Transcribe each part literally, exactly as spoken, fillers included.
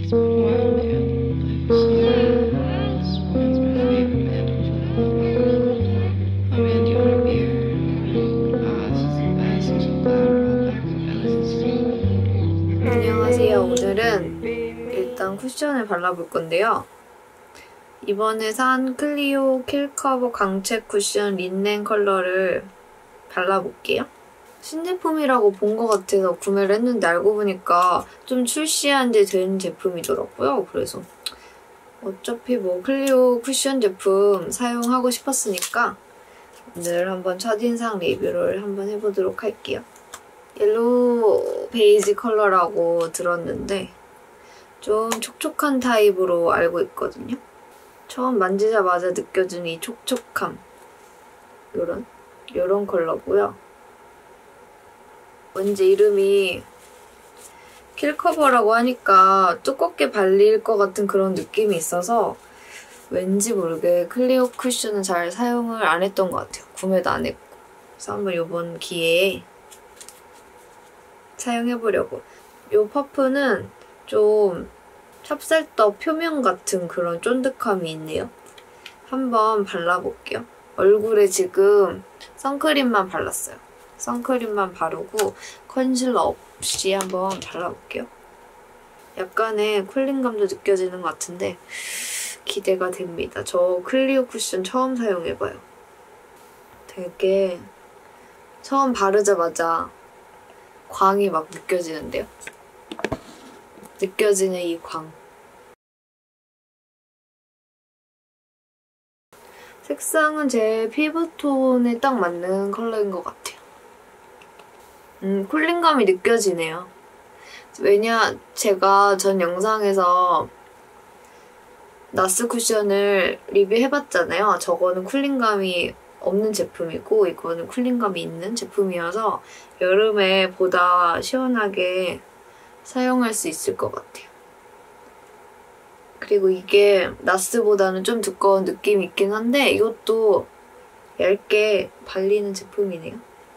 안녕하세요. 오늘은 일단 쿠션을 발라볼 건데요. 이번에 산 클리오 킬커버 강채 쿠션 린넨 컬러를 발라볼게요. 신제품이라고 본 것 같아서 구매를 했는데 알고 보니까 좀 출시한 지 된 제품이더라고요. 그래서 어차피 뭐 클리오 쿠션 제품 사용하고 싶었으니까 오늘 한번 첫인상 리뷰를 한번 해보도록 할게요. 옐로우 베이지 컬러라고 들었는데 좀 촉촉한 타입으로 알고 있거든요. 처음 만지자마자 느껴지는 이 촉촉함, 요런 요런 컬러고요. 왠지 이름이 킬커버라고 하니까 두껍게 발릴 것 같은 그런 느낌이 있어서 왠지 모르게 클리오 쿠션은 잘 사용을 안 했던 것 같아요. 구매도 안 했고. 그래서 한번 이번 기회에 사용해보려고. 이 퍼프는 좀 찹쌀떡 표면 같은 그런 쫀득함이 있네요. 한번 발라볼게요. 얼굴에 지금 선크림만 발랐어요. 선크림만 바르고 컨실러 없이 한번 발라볼게요. 약간의 쿨링감도 느껴지는 것 같은데 기대가 됩니다. 저 클리오 쿠션 처음 사용해봐요. 되게 처음 바르자마자 광이 막 느껴지는데요? 느껴지는 이 광. 색상은 제 피부톤에 딱 맞는 컬러인 것 같아요. 음, 쿨링감이 느껴지네요. 왜냐, 제가 전 영상에서 나스 쿠션을 리뷰해봤잖아요. 저거는 쿨링감이 없는 제품이고 이거는 쿨링감이 있는 제품이어서 여름에 보다 시원하게 사용할 수 있을 것 같아요. 그리고 이게 나스보다는 좀 두꺼운 느낌이 있긴 한데 이것도 얇게 발리는 제품이네요.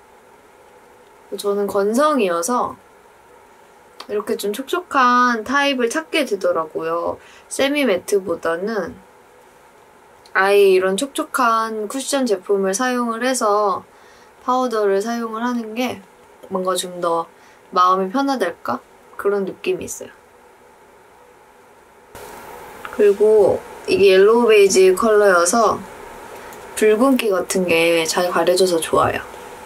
저는 건성이어서 이렇게 좀 촉촉한 타입을 찾게 되더라고요. 세미 매트보다는 아예 이런 촉촉한 쿠션 제품을 사용을 해서 파우더를 사용을 하는 게 뭔가 좀 더 마음이 편하달까? 그런 느낌이 있어요. 그리고 이게 옐로우 베이지 컬러여서 붉은기 같은 게 잘 가려져서 좋아요.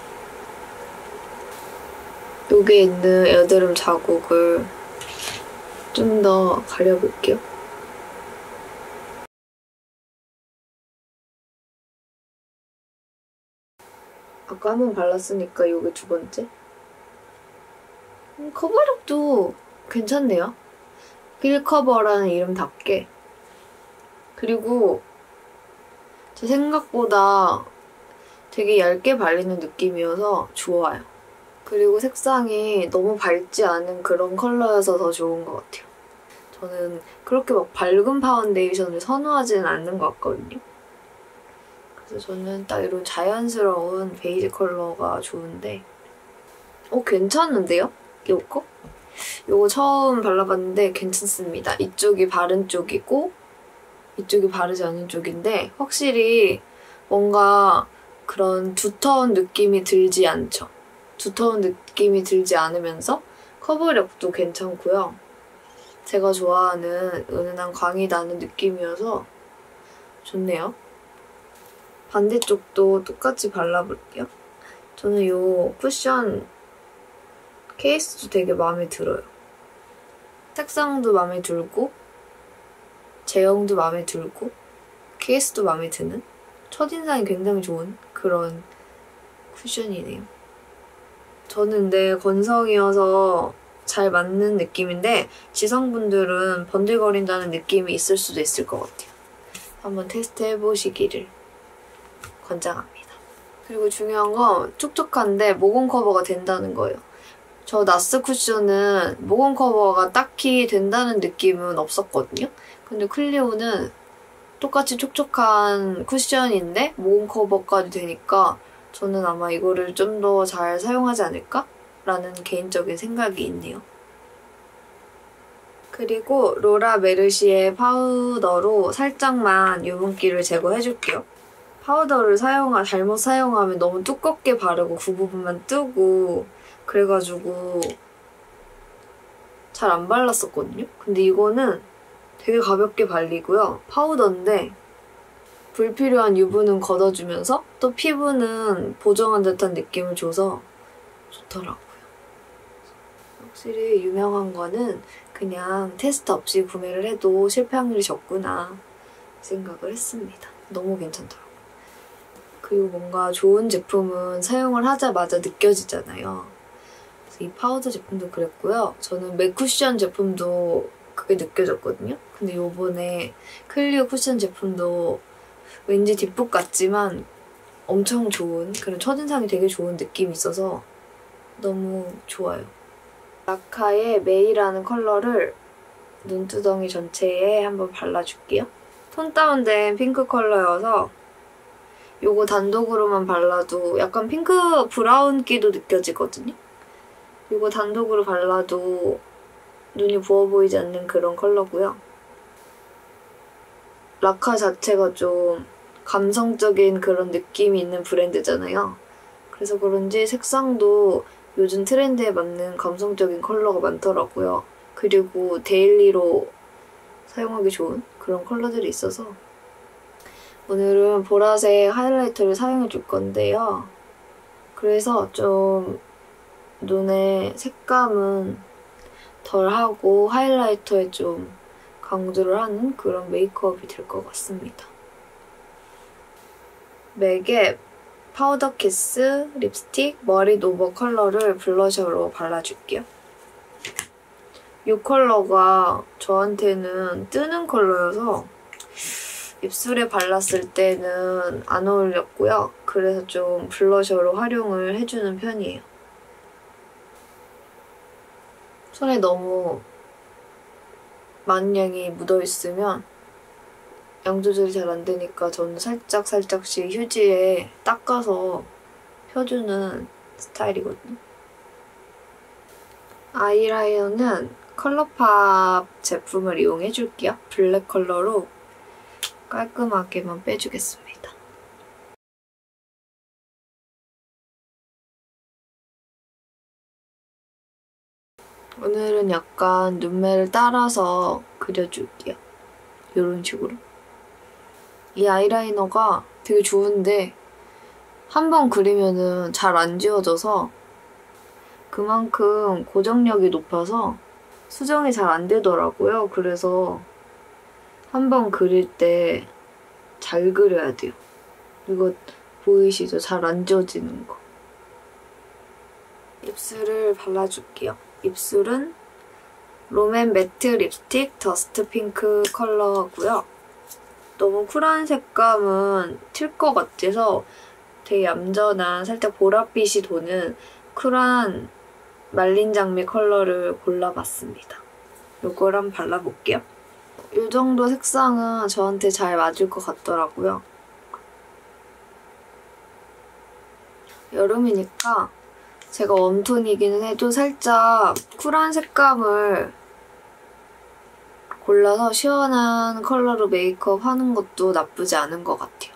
여기에 있는 여드름 자국을 좀 더 가려볼게요. 아까 한 번 발랐으니까 이게 두 번째. 음, 커버력도 괜찮네요. 킬커버라는 이름답게. 그리고 제 생각보다 되게 얇게 발리는 느낌이어서 좋아요. 그리고 색상이 너무 밝지 않은 그런 컬러여서 더 좋은 것 같아요. 저는 그렇게 막 밝은 파운데이션을 선호하지는 않는 것 같거든요. 그래서 저는 딱 이런 자연스러운 베이지 컬러가 좋은데 어, 괜찮은데요? 이거? 이거 처음 발라봤는데 괜찮습니다. 이쪽이 바른 쪽이고 이쪽이 바르지 않은 쪽인데 확실히 뭔가 그런 두터운 느낌이 들지 않죠. 두터운 느낌이 들지 않으면서 커버력도 괜찮고요. 제가 좋아하는 은은한 광이 나는 느낌이어서 좋네요. 반대쪽도 똑같이 발라볼게요. 저는 이 쿠션 케이스도 되게 마음에 들어요. 색상도 마음에 들고 제형도 마음에 들고 케이스도 마음에 드는 첫인상이 굉장히 좋은 그런 쿠션이네요. 저는 근데 건성이어서 잘 맞는 느낌인데 지성분들은 번들거린다는 느낌이 있을 수도 있을 것 같아요. 한번 테스트 해보시기를 권장합니다. 그리고 중요한 건 촉촉한데 모공 커버가 된다는 거예요. 저 나스 쿠션은 모공 커버가 딱히 된다는 느낌은 없었거든요. 근데 클리오는 똑같이 촉촉한 쿠션인데 모공 커버까지 되니까 저는 아마 이거를 좀 더 잘 사용하지 않을까? 라는 개인적인 생각이 있네요. 그리고 로라 메르시의 파우더로 살짝만 유분기를 제거해줄게요. 파우더를 사용하, 잘못 사용하면 너무 두껍게 바르고 그 부분만 뜨고 그래가지고 잘 안 발랐었거든요? 근데 이거는 되게 가볍게 발리고요. 파우더인데 불필요한 유분은 걷어주면서 또 피부는 보정한 듯한 느낌을 줘서 좋더라고요. 확실히 유명한 거는 그냥 테스트 없이 구매를 해도 실패 확률이 적구나 생각을 했습니다. 너무 괜찮더라고요. 그리고 뭔가 좋은 제품은 사용을 하자마자 느껴지잖아요. 그래서 이 파우더 제품도 그랬고요. 저는 맥 쿠션 제품도 그게 느껴졌거든요. 근데 요번에 클리오 쿠션 제품도 왠지 뒷북 같지만 엄청 좋은 그런 첫인상이 되게 좋은 느낌이 있어서 너무 좋아요. 라카의 메이라는 컬러를 눈두덩이 전체에 한번 발라줄게요. 톤 다운된 핑크 컬러여서 요거 단독으로만 발라도 약간 핑크 브라운기도 느껴지거든요. 요거 단독으로 발라도 눈이 부어 보이지 않는 그런 컬러고요. 라카 자체가 좀 감성적인 그런 느낌이 있는 브랜드잖아요. 그래서 그런지 색상도 요즘 트렌드에 맞는 감성적인 컬러가 많더라고요. 그리고 데일리로 사용하기 좋은 그런 컬러들이 있어서 오늘은 보라색 하이라이터를 사용해줄 건데요. 그래서 좀 눈의 색감은 덜하고 하이라이터에 좀 강조를 하는 그런 메이크업이 될 것 같습니다. 맥의 파우더 키스 립스틱 머리 노버 컬러를 블러셔로 발라줄게요. 이 컬러가 저한테는 뜨는 컬러여서 입술에 발랐을 때는 안 어울렸고요. 그래서 좀 블러셔로 활용을 해주는 편이에요. 손에 너무 많은 양이 묻어있으면 양 조절이 잘 안 되니까 저는 살짝 살짝씩 휴지에 닦아서 펴주는 스타일이거든요. 아이라이너는 컬러팝 제품을 이용해줄게요. 블랙 컬러로 깔끔하게만 빼주겠습니다. 오늘은 약간 눈매를 따라서 그려줄게요. 이런 식으로. 이 아이라이너가 되게 좋은데 한 번 그리면은 잘 안 지워져서 그만큼 고정력이 높아서 수정이 잘 안 되더라고요. 그래서 한 번 그릴 때 잘 그려야 돼요. 이거 보이시죠? 잘 안 지워지는 거. 입술을 발라줄게요. 입술은 롬앤 매트 립스틱 더스트 핑크 컬러고요. 너무 쿨한 색감은 튈 것 같아서 되게 얌전한 살짝 보랏빛이 도는 쿨한 말린 장미 컬러를 골라봤습니다. 요걸 한번 발라볼게요. 이 정도 색상은 저한테 잘 맞을 것 같더라고요. 여름이니까 제가 웜톤이기는 해도 살짝 쿨한 색감을 골라서 시원한 컬러로 메이크업 하는 것도 나쁘지 않은 것 같아요.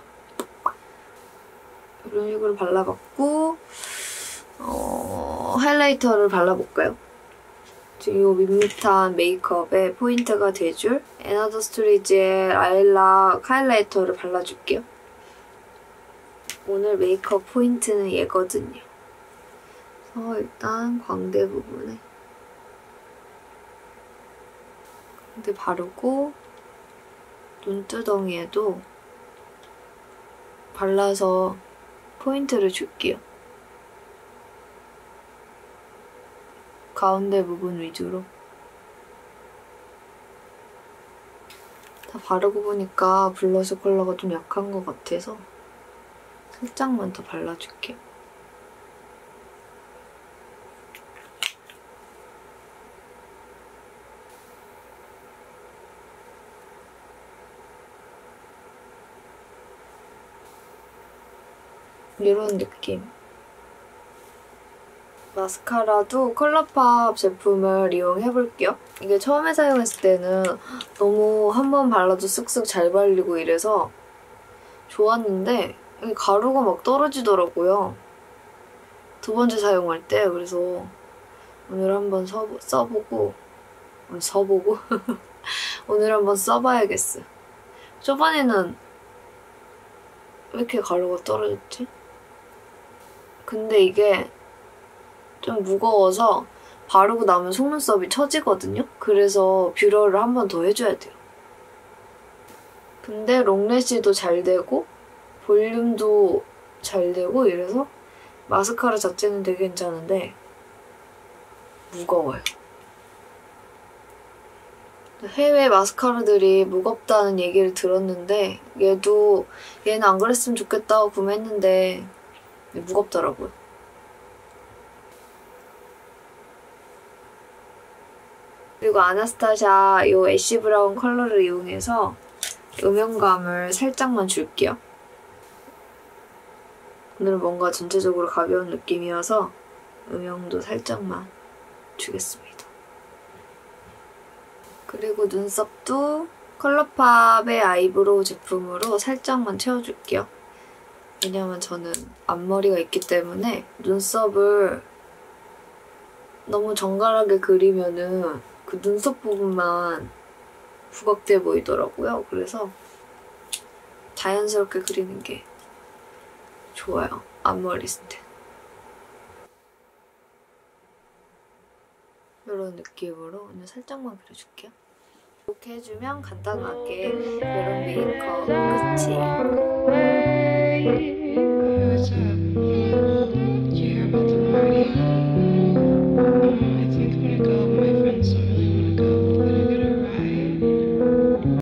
이런 식으로 발라봤고 어, 하이라이터를 발라볼까요? 지금 이 밋밋한 메이크업에 포인트가 돼줄 에나더 스토리지의 라일락 하이라이터를 발라줄게요. 오늘 메이크업 포인트는 얘거든요. 그래서 일단 광대 부분에 광대 바르고 눈두덩이에도 발라서 포인트를 줄게요. 가운데 부분 위주로. 다 바르고 보니까 블러셔 컬러가 좀 약한 것 같아서 살짝만 더 발라줄게요. 이런 느낌. 마스카라도 컬러팝 제품을 이용해볼게요. 이게 처음에 사용했을 때는 너무 한 번 발라도 쓱쓱 잘 발리고 이래서 좋았는데 이게 가루가 막 떨어지더라고요. 두 번째 사용할 때. 그래서 오늘 한번 써, 써보고 오늘 써보고 오늘 한번 써봐야겠어. 저번에는 왜 이렇게 가루가 떨어졌지? 근데 이게 좀 무거워서 바르고 나면 속눈썹이 처지거든요? 그래서 뷰러를 한 번 더 해줘야 돼요. 근데 롱래쉬도 잘 되고 볼륨도 잘 되고 이래서 마스카라 자체는 되게 괜찮은데 무거워요. 해외 마스카라들이 무겁다는 얘기를 들었는데 얘도 얘는 안 그랬으면 좋겠다고 구매했는데 무겁더라고요. 그리고 아나스타샤 이 애쉬 브라운 컬러를 이용해서 음영감을 살짝만 줄게요. 오늘은 뭔가 전체적으로 가벼운 느낌이어서 음영도 살짝만 주겠습니다. 그리고 눈썹도 컬러팝의 아이브로우 제품으로 살짝만 채워줄게요. 왜냐면 저는 앞머리가 있기 때문에 눈썹을 너무 정갈하게 그리면은 그 눈썹 부분만 부각돼 보이더라고요. 그래서 자연스럽게 그리는 게 좋아요. 앞머리 있을 때. 이런 느낌으로 오늘 살짝만 그려줄게요. 이렇게 해주면 간단하게 이런 메이크업 끝이에요.